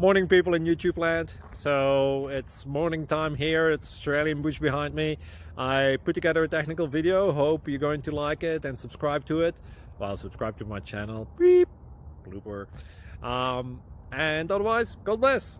Morning people in YouTube land. So it's morning time here. It's Australian bush behind me. I put together a technical video. Hope you're going to like it and subscribe to it. Well, subscribe to my channel. Beep. Blooper. And otherwise, God bless.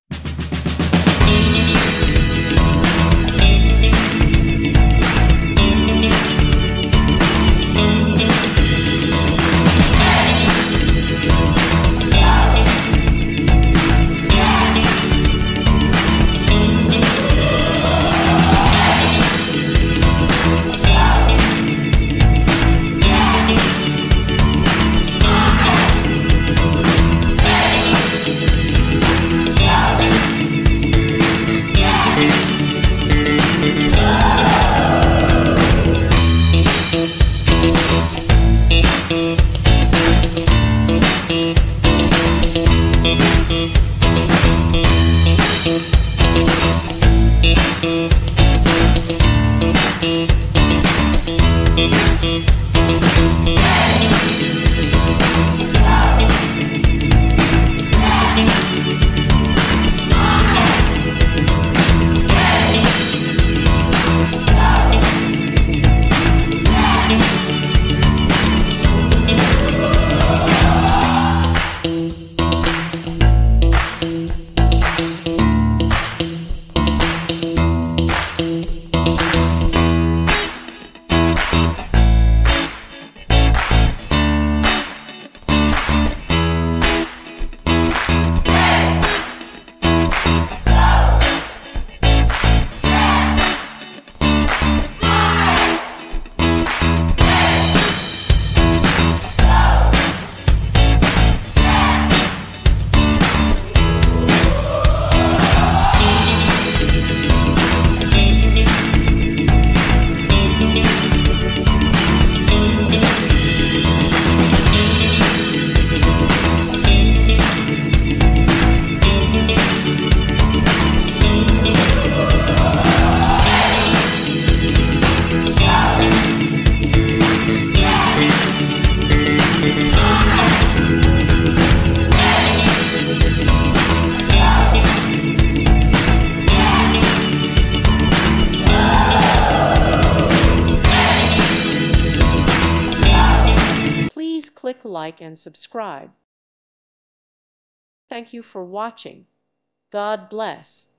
Please click like and subscribe. Thank you for watching. God bless.